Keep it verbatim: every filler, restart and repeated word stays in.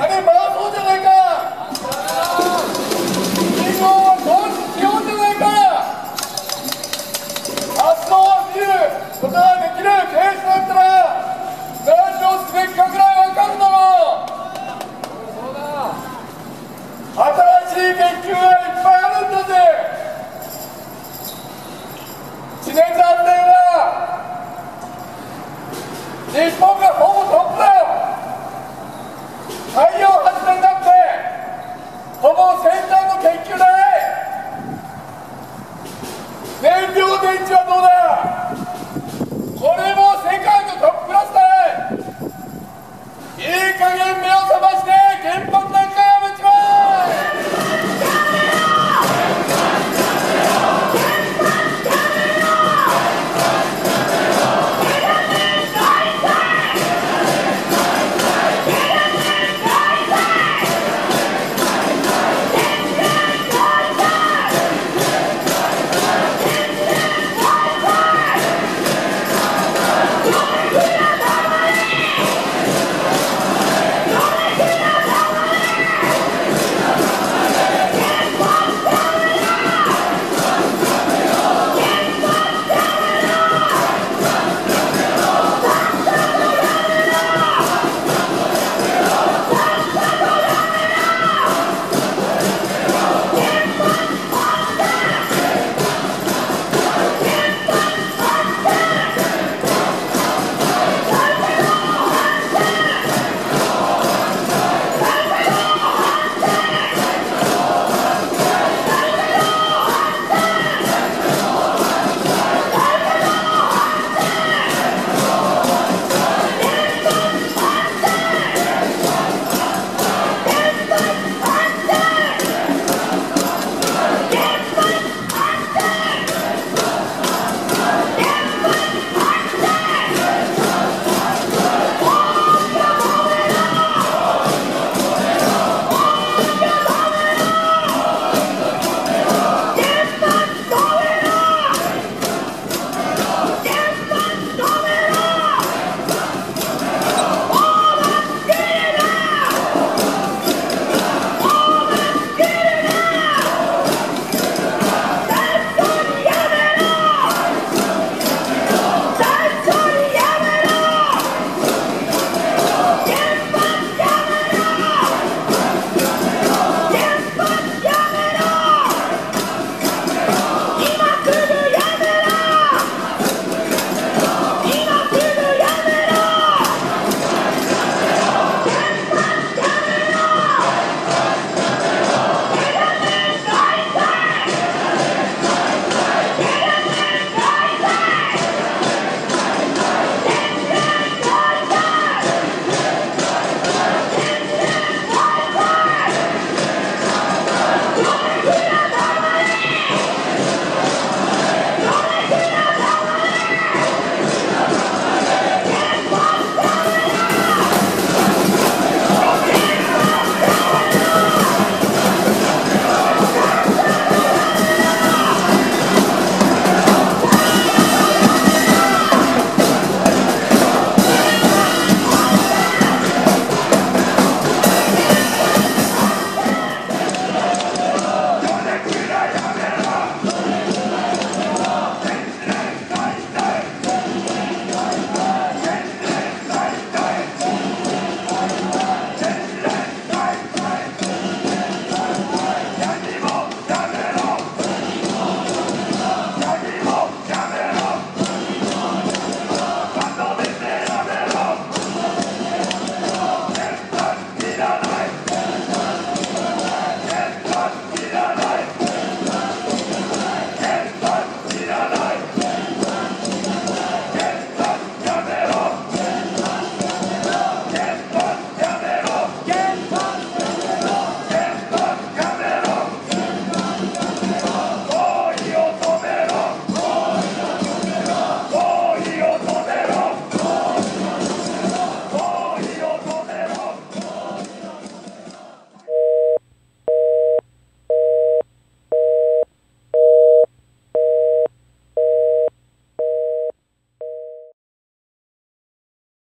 あれ回そうじゃないか。信号は基本じゃないか。発想を見ることができるケースだったら何をすべきかぐらい分かるだろう。新しい研究はいっぱいあるんだぜ。地熱発電は日本がほぼトップだよ。太陽発電だってほぼ先端の研究だい。燃料電池はどうだ。これも世界のトップクラスだい。いい加減目を覚まして原発